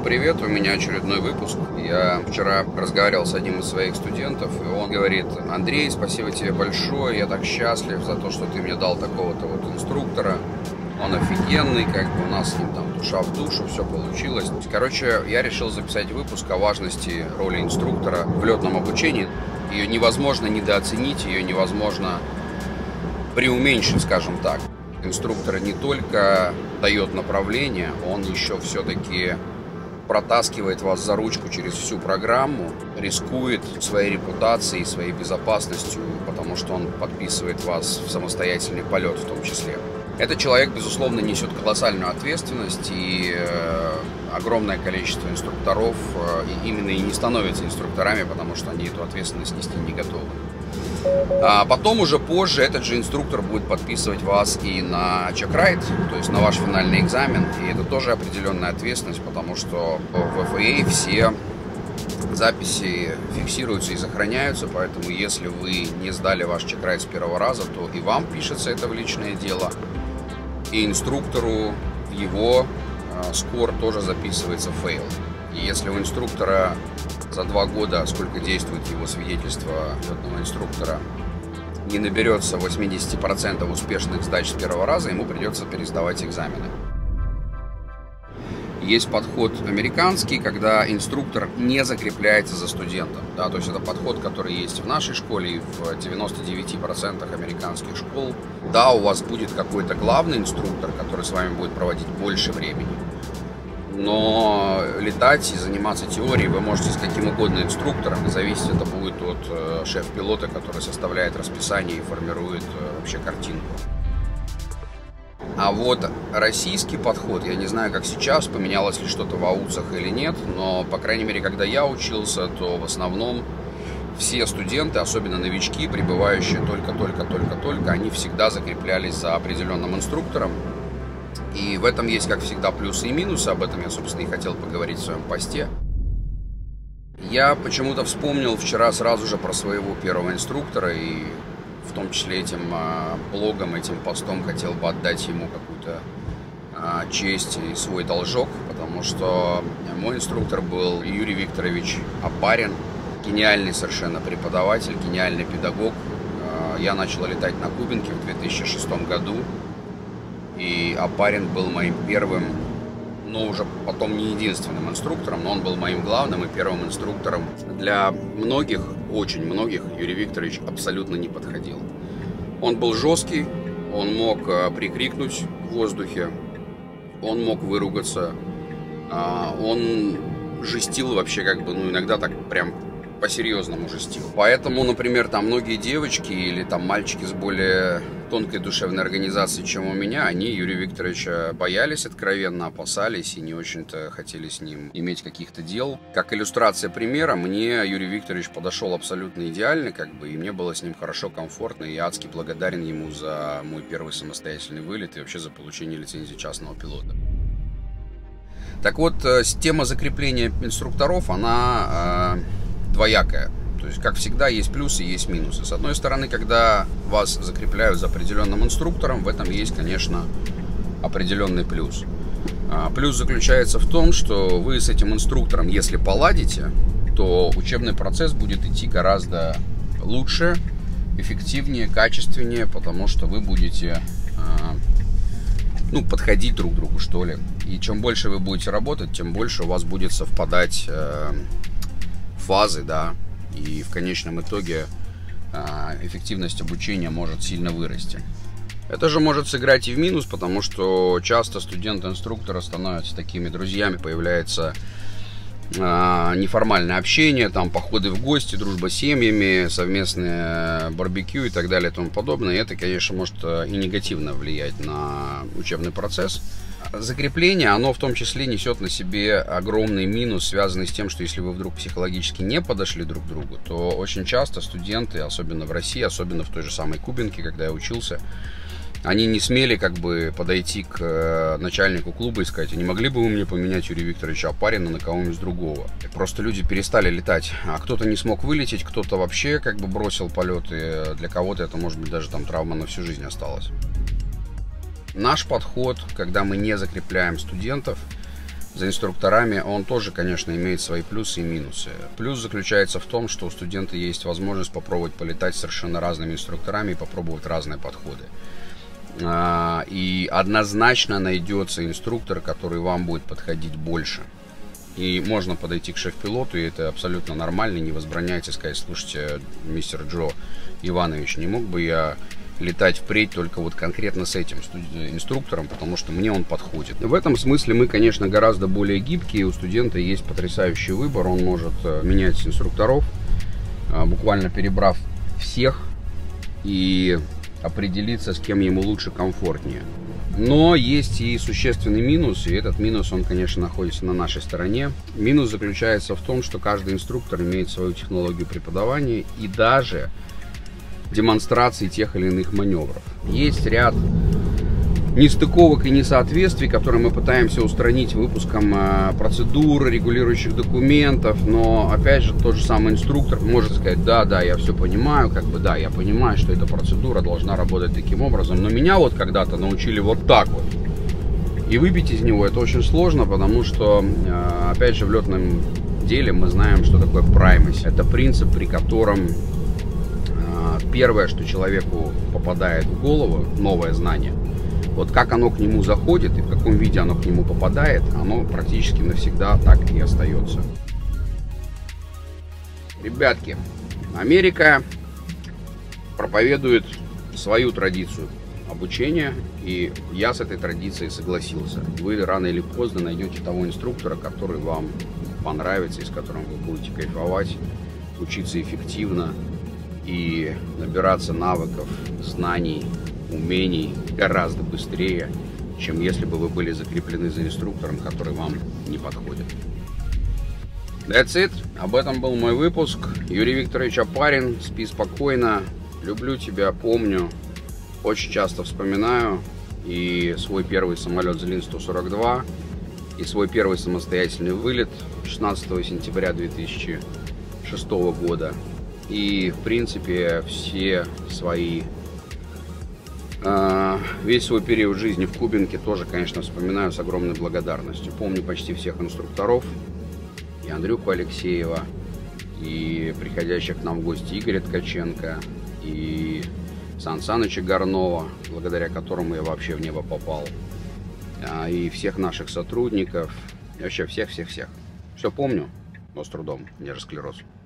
привет, у меня очередной выпуск. Я вчера разговаривал с одним из своих студентов, и он говорит: Андрей, спасибо тебе большое, я так счастлив за то, что ты мне дал такого-то вот инструктора. Он офигенный, как бы у нас с ним там душа в душу, все получилось. Короче, я решил записать выпуск о важности роли инструктора в летном обучении. Ее невозможно недооценить, ее невозможно преуменьшить, скажем так. Инструктор не только дает направление, он еще все-таки протаскивает вас за ручку через всю программу, рискует своей репутацией, своей безопасностью, потому что он подписывает вас в самостоятельный полет в том числе. Этот человек, безусловно, несет колоссальную ответственность, и огромное количество инструкторов именно и не становятся инструкторами, потому что они эту ответственность нести не готовы. А потом уже позже этот же инструктор будет подписывать вас и на чек-райд, то есть на ваш финальный экзамен, и это тоже определенная ответственность, потому что в FAA все записи фиксируются и сохраняются, поэтому если вы не сдали ваш чек-райд с первого раза, то и вам пишется это в личное дело, и инструктору его скор тоже записывается в фейл. И если у инструктора за 2 года, сколько действует его свидетельство летного инструктора, не наберется 80% успешных сдач с первого раза, ему придется пересдавать экзамены. Есть подход американский, когда инструктор не закрепляется за студентом. Да, то есть это подход, который есть в нашей школе и в 99% американских школ. Да, у вас будет какой-то главный инструктор, который с вами будет проводить больше времени. Но летать и заниматься теорией вы можете с каким угодно инструктором. Зависеть это будет от шеф-пилота, который составляет расписание и формирует вообще картинку. А вот российский подход, я не знаю, как сейчас, поменялось ли что-то в АУЦах или нет, но, по крайней мере, когда я учился, то в основном все студенты, особенно новички, прибывающие только-только, они всегда закреплялись за определенным инструктором. И в этом есть, как всегда, плюсы и минусы. Об этом я, собственно, и хотел поговорить в своем посте. Я почему-то вспомнил вчера сразу же про своего первого инструктора, и в том числе этим блогом, этим постом хотел бы отдать ему какую-то честь и свой должок, потому что мой инструктор был Юрий Викторович Опарин, гениальный совершенно преподаватель, гениальный педагог. Я начал летать на Кубинке в 2006 году. И Опарин был моим первым, но уже потом не единственным инструктором, но он был моим главным и первым инструктором. Для многих, очень многих, Юрий Викторович абсолютно не подходил. Он был жесткий, он мог прикрикнуть в воздухе, он мог выругаться, он жестил вообще иногда так прям по-серьезному жестил. Поэтому, например, там многие девочки или там мальчики с более тонкой душевной организацией, чем у меня, они Юрия Викторовича боялись откровенно, опасались и не очень-то хотели с ним иметь каких-то дел. Как иллюстрация примера, мне Юрий Викторович подошел абсолютно идеально, и мне было с ним хорошо, комфортно, и я адски благодарен ему за мой первый самостоятельный вылет и вообще за получение лицензии частного пилота. Так вот, тема закрепления инструкторов, она двоякая. То есть, как всегда, есть плюсы и есть минусы. С одной стороны, когда вас закрепляют за определенным инструктором, в этом есть, конечно, определенный плюс. Плюс заключается в том, что вы с этим инструктором, если поладите, то учебный процесс будет идти гораздо лучше, эффективнее, качественнее, потому что вы будете подходить друг к другу, что ли. И чем больше вы будете работать, тем больше у вас будет совпадать фазы, да, и в конечном итоге эффективность обучения может сильно вырасти. Это же может сыграть и в минус, потому что часто студенты инструктора становятся такими друзьями, появляется неформальное общение, там походы в гости, дружба с семьями, совместные барбекю и так далее и тому подобное. И это, конечно, может и негативно влиять на учебный процесс. Закрепление, оно в том числе несет на себе огромный минус, связанный с тем, что если вы вдруг психологически не подошли друг к другу, то очень часто студенты, особенно в России, особенно в той же самой Кубинке, когда я учился, они не смели подойти к начальнику клуба и сказать: а не могли бы вы мне поменять Юрия Викторовича Опарина на кого-нибудь другого? Просто люди перестали летать, а кто-то не смог вылететь, кто-то вообще бросил полет, и для кого-то это может быть даже травма на всю жизнь осталась. Наш подход, когда мы не закрепляем студентов, за инструкторами, он тоже, конечно, имеет свои плюсы и минусы. Плюс заключается в том, что у студента есть возможность попробовать полетать с совершенно разными инструкторами и попробовать разные подходы. И однозначно найдется инструктор, который вам будет подходить больше. И можно подойти к шеф-пилоту, и это абсолютно нормально, не возбраняйте сказать: слушайте, мистер Джо Иванович, не мог бы я летать впредь только вот конкретно с этим инструктором, потому что мне он подходит. В этом смысле мы, конечно, гораздо более гибкие, у студента есть потрясающий выбор, он может менять инструкторов, буквально перебрав всех и определиться, с кем ему лучше, комфортнее. Но есть и существенный минус, и этот минус, он, конечно, находится на нашей стороне. Минус заключается в том, что каждый инструктор имеет свою технологию преподавания и даже демонстрации тех или иных маневров. Есть ряд нестыковок и несоответствий, которые мы пытаемся устранить выпуском процедур, регулирующих документов, но опять же тот же самый инструктор может сказать: да, я все понимаю, да, я понимаю, что эта процедура должна работать таким образом, но меня вот когда-то научили вот так вот. И выбить из него это очень сложно, потому что, опять же, в летном деле мы знаем, что такое primacy. Это принцип, при котором первое, что человеку попадает в голову, новое знание, вот как оно к нему заходит и в каком виде оно к нему попадает, оно практически навсегда так и остается. Ребятки, Америка проповедует свою традицию обучения, и я с этой традицией согласился. Вы рано или поздно найдете того инструктора, который вам понравится и с которым вы будете кайфовать, учиться эффективно и набираться навыков, знаний, умений гораздо быстрее, чем если бы вы были закреплены за инструктором, который вам не подходит. That's it. Об этом был мой выпуск. Юрий Викторович Опарин. Спи спокойно. Люблю тебя, помню. Очень часто вспоминаю и свой первый самолет Злин-142, и свой первый самостоятельный вылет 16 сентября 2006 года. И, в принципе, весь свой период жизни в Кубинке тоже, конечно, вспоминаю с огромной благодарностью. Помню почти всех инструкторов, и Андрюху Алексеева, и приходящих к нам в гости Игоря Ткаченко, и Сан Саныча Горнова, благодаря которому я вообще в небо попал, и всех наших сотрудников, и вообще всех-всех-всех. Все помню, но с трудом, у меня же склероз.